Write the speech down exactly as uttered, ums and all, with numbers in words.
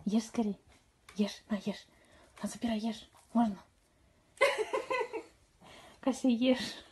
Ешь скорее. Ешь, на, ешь. На, забирай, ешь. Можно? Кася, ешь.